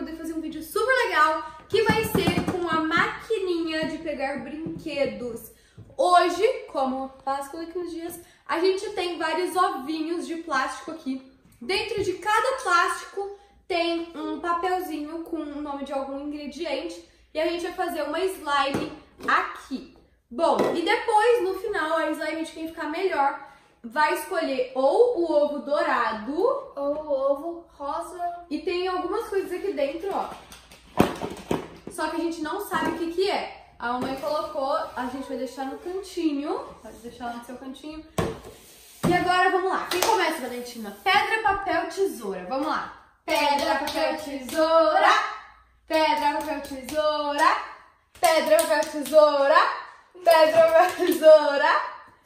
poder fazer um vídeo super legal, que vai ser com a maquininha de pegar brinquedos. Hoje, como Páscoa daqui uns dias, a gente tem vários ovinhos de plástico aqui. Dentro de cada plástico tem um papelzinho com o nome de algum ingrediente e a gente vai fazer uma slime aqui. Bom, e depois, no final, a slime de quem ficar melhor vai escolher ou o ovo dourado ou o ovo rosa. E tem algumas coisas aqui dentro, ó. Só que a gente não sabe o que que é. A mamãe colocou, a gente vai deixar no cantinho. Pode deixar lá no seu cantinho. E agora, vamos lá. Quem começa, Valentina? Pedra, papel, tesoura. Vamos lá. Pedra, papel, tesoura. Pedra, papel, tesoura. Pedra, papel, tesoura. Pedra, papel, tesoura.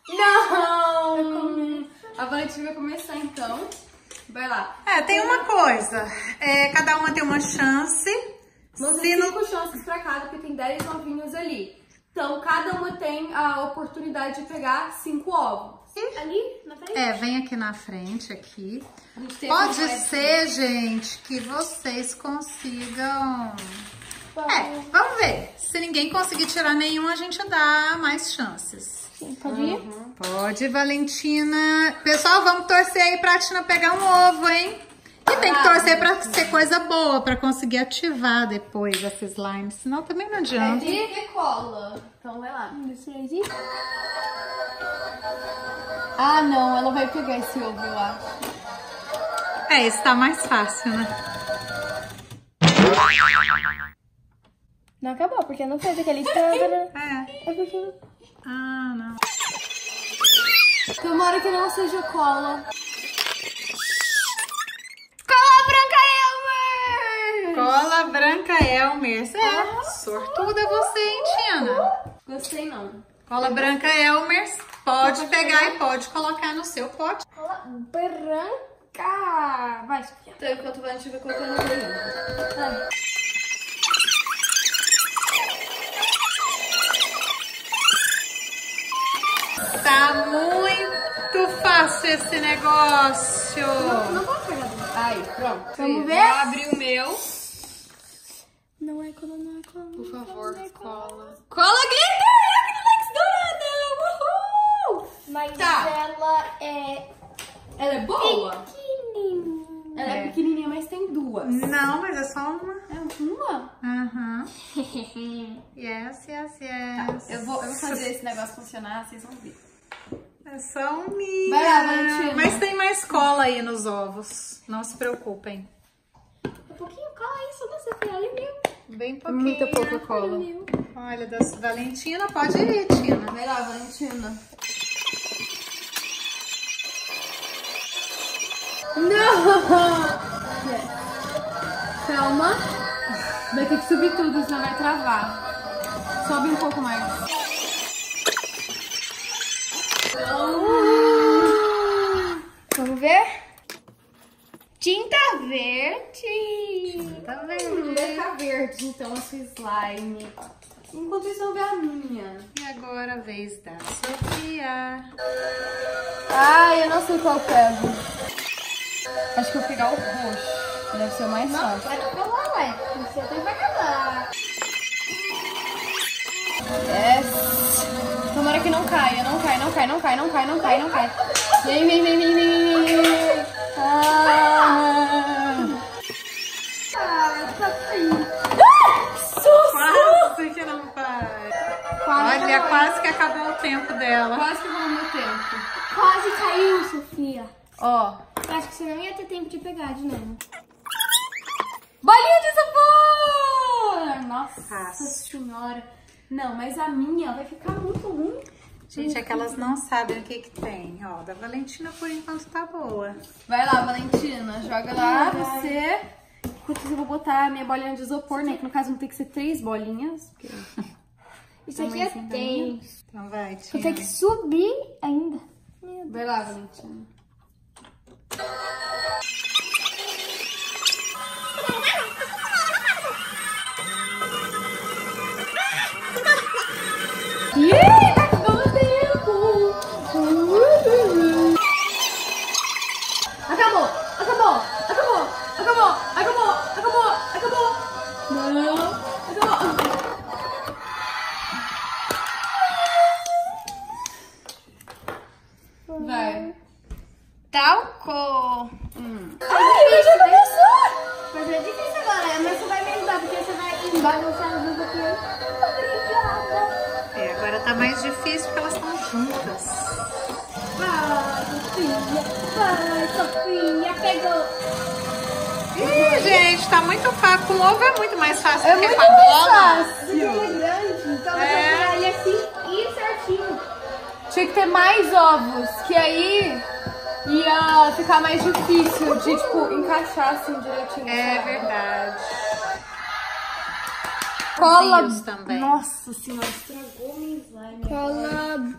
Não! A Valentina vai começar, então. Vai lá. Tem uma coisa. Cada uma tem uma chance. Vão ter 5 chances pra cada, porque tem 10 ovinhos ali. Então, cada uma tem a oportunidade de pegar 5 ovos. Ali, na frente? Vem aqui na frente, aqui. Pode ser, gente, que vocês consigam... vamos ver. Se ninguém conseguir tirar nenhum, a gente dá mais chances. Pode ir? Pode, Valentina. Pessoal, vamos torcer aí pra Tina pegar um ovo, hein? E tem que torcer pra ser coisa boa, pra conseguir ativar depois essa slime. Senão também não adianta. E cola. Então vai lá. Ah, não, ela vai pegar esse ovo, eu acho. Esse tá mais fácil, né? Não acabou, porque não fez aquele escândalo. É porque... Ah, não. Tomara que não seja cola. Cola branca Elmer. Sortuda você, hein, Tina? Gostei não. Cola branca Elmer. Pode pegar e pode colocar no seu pote. Cola branca. Vai, Sofia. Então, enquanto a gente vai colocando no meio. Tá muito fácil esse negócio. Não pode pegar. Aí, pronto. Vamos ver? Vou abrir o meu. Não é cola, não é cola. Por favor, não é cola. Cola glitter! Dourada! Uhul! Mas ela é boa? pequenininha. Ela é pequenininha, mas tem 2. Não, mas é só uma. É uma? Aham. Yes. Tá, eu vou fazer esse negócio funcionar, vocês vão ver. É só um minha. Vai lá, Valentina. Mas tem mais cola aí nos ovos. Não se preocupem. Um pouquinho, cola isso da Sofia, ali, viu? Bem pouquinho. Muita pouca cola. Olha, da Valentina, pode ir, Tina. Vai lá, Valentina. Não! Calma. Vai ter que subir tudo, senão vai travar. Sobe um pouco mais. Vamos ver? Tinta verde. Tá vendo? Vai ficar verde, então, a sua slime. Enquanto isso, eu vou ver a minha. E agora a vez da Sofia. Ai, eu não sei qual eu pego. Acho que eu vou pegar o roxo. Deve ser o mais fácil. Vai colar, ué. Você tem que acabar. Tomara que não caia, não cai. Vem. Tá saindo. Quase que não vai. Olha, quase que acabou o tempo dela. Quase que acabou o meu tempo. Quase caiu, Sofia. Ó. Acho que você não ia ter tempo de pegar de novo. Bolinha de sabor! Nossa Fácil. senhora. Não, mas a minha vai ficar muito ruim. Gente, é que elas não sabem o que que tem. Ó, da Valentina por enquanto tá boa. Vai lá, Valentina. Joga lá, você. Enquanto isso, eu vou botar a minha bolinha de isopor, né? Que no caso vão ter que ser 3 bolinhas. Porque... Isso aqui é tenso. Então vai, Vou Tina. ter que subir ainda. Vai lá, Valentina. Tá acabando o tempo! Acabou! Vai. Talco. Ai, eu já começou! Mas é difícil agora, mas você vai me ajudar, porque você vai embaixar as duas aqui. Obrigada. É, agora tá mais difícil porque elas estão juntas. Vai, Sofia, pegou. Ih, gente, tá muito fácil. Com ovo é muito mais fácil do que muito com a bola. mais Porque ele é grande, então você vai virar ele assim e certinho. Tinha que ter mais ovos, que aí ia ficar mais difícil de, tipo, encaixar assim direitinho. É sabe? verdade. Cola. Fios também. Nossa senhora, estragou meu slime. Cola.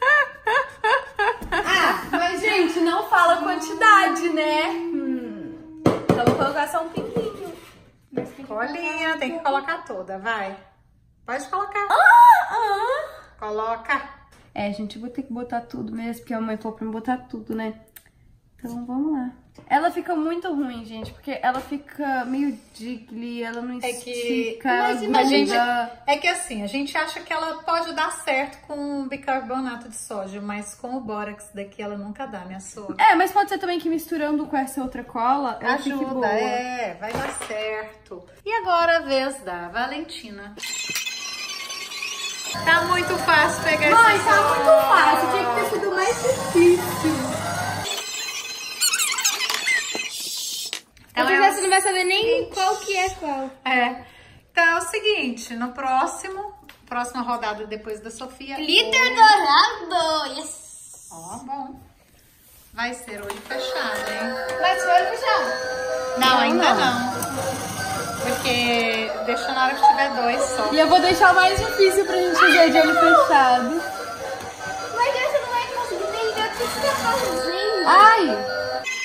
Mas, gente, não fala quantidade, né? Então vou colocar só um pouquinho. Colinha, tem que colocar toda, vai. Pode colocar. Coloca. É, gente, eu vou ter que botar tudo mesmo, porque a mãe falou pra me botar tudo, né? Então vamos lá. Ela fica muito ruim, gente, porque ela fica meio jiggly, ela não É que estica, ela a gente, gruda. é que assim, a gente acha que ela pode dar certo com bicarbonato de sódio, mas com o bórax daqui ela nunca dá, minha sogra. É, mas pode ser também que misturando com essa outra cola, ela fique Ajuda, boa. vai dar certo. E agora a vez da Valentina. Tá muito fácil pegar Mãe, esse tá sódio. muito fácil, tinha que ter sido mais difícil. Então Porque você não vai saber nem qual que é qual. Então é o seguinte, no próxima rodada depois da Sofia. Glitter dourado, yes! Ó, bom. Vai ser olho fechado, hein? Mas foi fechado. Não, ainda não. Porque deixa na hora que tiver 2 só. E eu vou deixar o mais difícil pra gente ver de olho fechado. Mas aí você não vai conseguir entender o que você tá fazendo. Ai!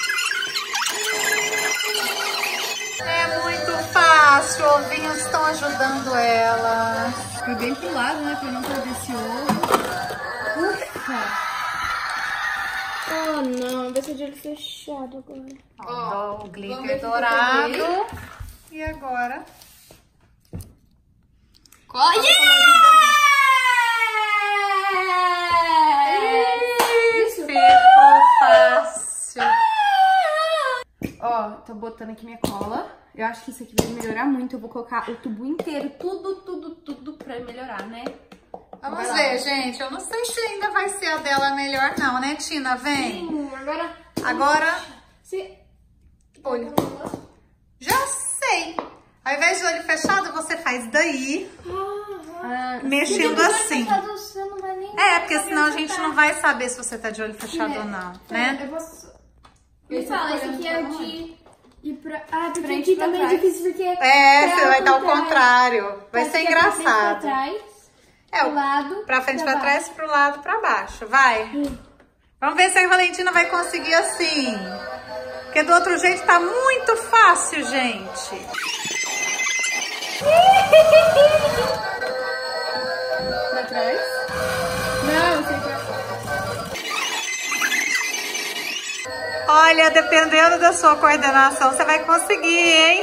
É muito fácil, ovinhos estão ajudando ela. Foi bem pro lado, né? Pra não perder esse ovo. Ufa! Oh, não, vai ser de olho fechado agora. Ó, o vamos ver glitter se dourado. eu E agora? Ficou fácil. Ó, tô botando aqui minha cola. Eu acho que isso aqui vai melhorar muito. Eu vou colocar o tubo inteiro, tudo pra melhorar, né? Vamos Vai lá. ver, gente. Eu não sei se ainda vai ser a dela melhor, não, né, Tina? Vem. Agora, Se... olho. Já sei. Ao invés de olho fechado, você faz daí, mexendo assim. Você não vai nem... É, porque senão a gente não vai saber se você tá de olho fechado ou não, né? Eu posso... Me fala, esse aqui é o de... Ir pra... Ah, porque Frente aqui pra também é trás. difícil, porque... É, você vai estar ao contrário. Vai ser engraçado. Pra trás, É, pro lado, pra frente, pra baixo. trás, pro lado, pra baixo. Vai. Vamos ver se a Valentina vai conseguir assim. Porque do outro jeito tá muito fácil, gente. Pra trás? Não, eu sei pra... Olha, dependendo da sua coordenação, você vai conseguir, hein?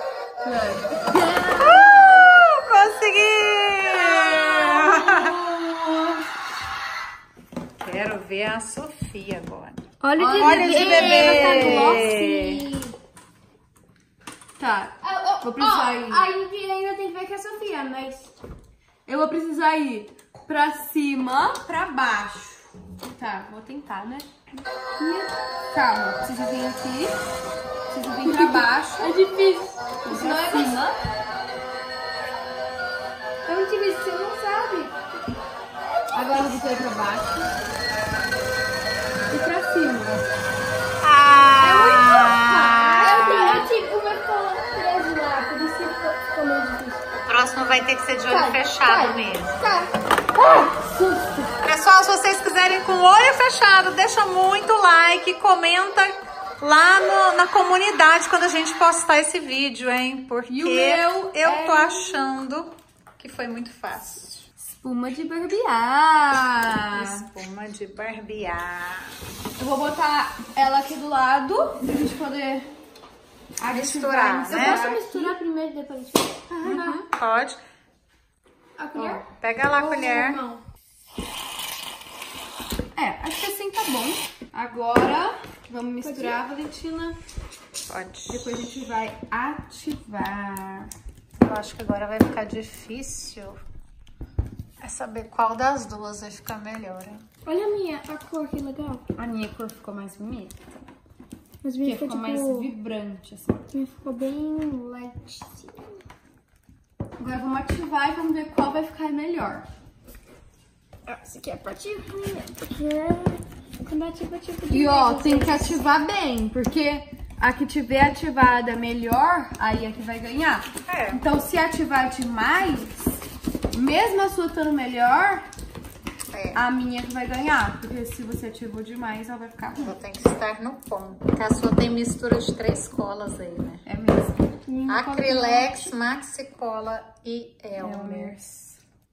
Consegui! Quero ver a Sofia agora. Olha Olha de bebê. Ela tá glossy. Tá, vou precisar ir. Ainda tem que ver com a Sofia, mas... Eu vou precisar ir pra cima, pra baixo. Tá, vou tentar, né? Calma, preciso vir aqui. Preciso vir pra baixo. É difícil. Pra cima. É muito difícil, você não sabe. Agora eu vou ir pra baixo. E pra cima. Eu tive o meu ficou preso lá, por isso que ficou meio difícil. O próximo vai ter que ser de olho fechado mesmo. Tá. Susto. Pessoal, se vocês quiserem com o olho fechado, deixa muito like, comenta lá na comunidade quando a gente postar esse vídeo, hein? Porque E o meu eu tô achando que foi muito fácil. Espuma de barbear. Espuma de barbear. Eu vou botar ela aqui do lado pra gente poder misturar, Eu né? posso misturar primeiro e depois? Pode. A colher? Pega lá a colher. Não. Acho que assim tá bom. Agora, vamos misturar, Valentina. Pode. Depois a gente vai ativar. Eu acho que agora vai ficar difícil saber qual das duas vai ficar melhor, hein? Olha a cor, que legal. A minha cor ficou mais bonita. Mas minha Ficou mais vibrante, assim. Minha ficou bem light. Agora vamos ativar e vamos ver qual vai ficar melhor. Essa aqui é a parte ruim, porque quando ativa, E ó, tem que ativar bem, porque a que tiver ativada melhor, aí é que vai ganhar. Então, se ativar demais, mesmo a sua estando melhor, a minha que vai ganhar. Porque se você ativou demais, ela vai ficar ruim. Tem que estar no ponto. Porque a sua tem mistura de 3 colas aí, né? É mesmo. Acrylex, Maxi Cola e Elmer's.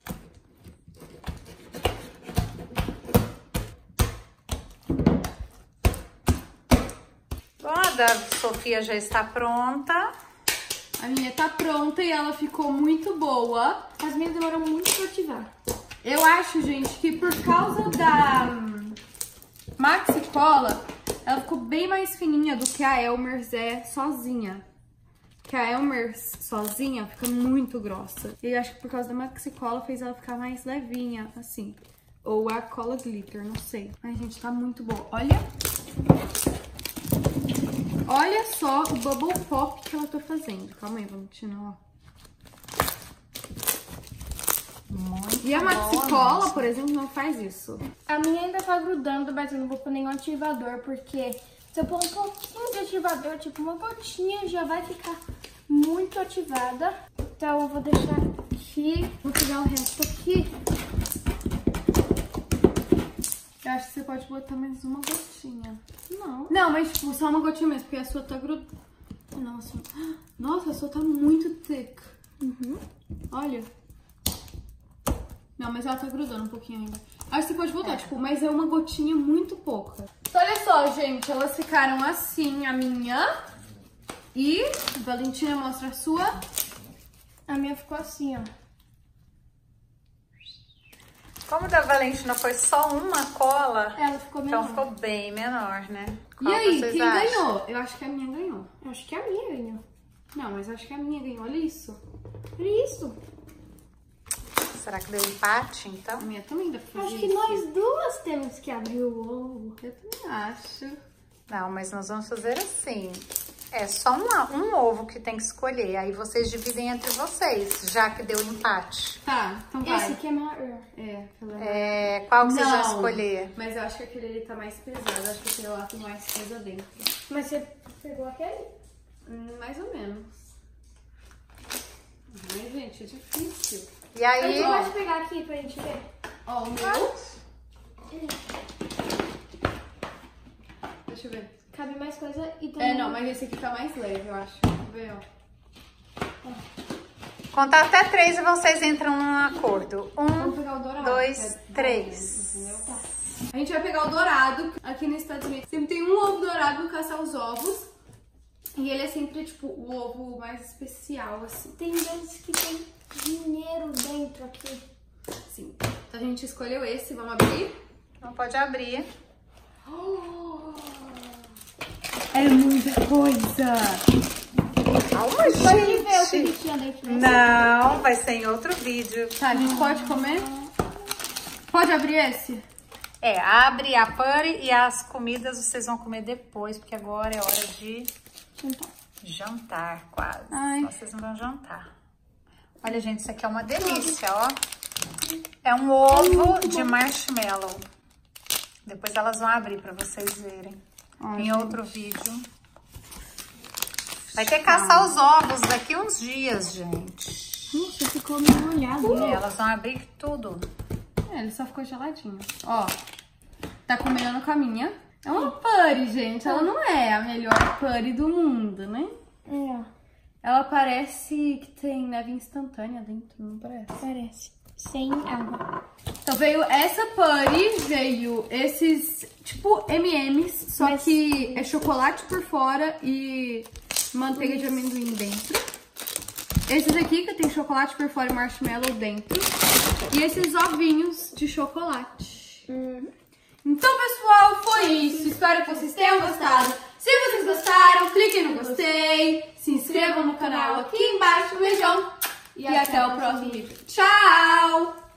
Bom, a da Sofia já está pronta. A minha tá pronta e ela ficou muito boa. As minhas demoram muito pra ativar. Eu acho, gente, que por causa da Maxi Cola, ela ficou bem mais fininha do que a Elmer's é sozinha. Que a Elmer's sozinha fica muito grossa. E eu acho que por causa da Maxi Cola fez ela ficar mais levinha, assim. Ou a cola glitter, não sei. Ai, gente, tá muito boa. Olha. Olha só o bubble pop que ela tá fazendo. Calma aí, Valentina, ó. Muito E a Maxi Cola, por exemplo, não faz isso. A minha ainda tá grudando, mas eu não vou pôr nenhum ativador, porque se eu pôr um pouquinho de ativador, tipo uma gotinha, já vai ficar muito ativada. Então eu vou deixar aqui, vou pegar o resto aqui. Eu acho que você pode botar mais uma gotinha. Não, mas tipo, só uma gotinha mesmo, porque a sua tá grudando. Nossa, a sua tá muito thick. Olha. Não, mas ela tá grudando um pouquinho ainda. Acho que você pode botar, tipo, mas é uma gotinha muito pouca. Então, olha só, gente, elas ficaram assim, a minha. E Valentina mostra a sua. A minha ficou assim, ó. Como da Valentina foi só uma cola, Ela ficou menor. então ficou bem menor, né? E Qual aí, vocês quem acham? ganhou? Eu acho que a minha ganhou. Eu acho que a minha ganhou. Não, mas eu acho que a minha ganhou. Olha isso. Olha isso. Será que deu empate, então? A minha também deve fazer Acho que isso. nós duas temos que abrir o ovo. Eu também acho. Não, mas nós vamos fazer assim. É só um ovo que tem que escolher. Aí vocês dividem entre vocês, já que deu empate. Tá, então vai. Esse aqui é maior. Qual que vocês vão Não, escolher? mas eu acho que aquele ali tá mais pesado. Eu acho que aquele lá tem mais coisa dentro. Mas você pegou aquele? Mais ou menos. Ai, gente, é difícil. E A aí, gente pode pegar aqui pra gente ver. Ó, o meu. Deixa eu ver. Cabe mais coisa e também... Não, mas esse aqui tá mais leve, eu acho. Deixa eu ver, ó. contar até 3 e vocês entram num acordo. Vamos pegar o dourado. 2, que é 3. entendeu? Tá. A gente vai pegar o dourado. Aqui nos Estados Unidos sempre tem um ovo dourado pra caçar os ovos. E ele é sempre, tipo, o ovo mais especial, assim. Tem vezes que tem dinheiro dentro aqui. Sim. Então a gente escolheu esse, vamos abrir. Não pode abrir. É muita coisa! Calma, Pode ver o que gente. ele tinha dentro. Não, vai ser em outro vídeo. Tá, a gente pode comer? Pode abrir esse? Abre a puree e as comidas vocês vão comer depois, porque agora é hora de jantar quase. Ai. Vocês não vão jantar. Olha, gente, isso aqui é uma delícia, ó. É um ovo de marshmallow. Depois elas vão abrir pra vocês verem. Em outro vídeo. Vai ter que caçar os ovos daqui uns dias, gente. Nossa, ficou meio molhado, né? Elas vão abrir tudo. Ele só ficou geladinho. Ó, tá combinando com a minha. É uma puree, gente. Ela não é a melhor puree do mundo, né? Ela parece que tem neve instantânea dentro, não parece? Parece. Sem água. Então veio essa puree, veio esses, tipo, M&M's, só que é chocolate por fora e manteiga de amendoim dentro. Esses aqui que tem chocolate por fora e marshmallow dentro. E esses ovinhos de chocolate. Então, pessoal, foi isso. Espero que vocês tenham gostado. Se vocês gostaram, cliquem no gostei. Se inscrevam no canal aqui embaixo. Um beijão. E até o próximo vídeo. Tchau!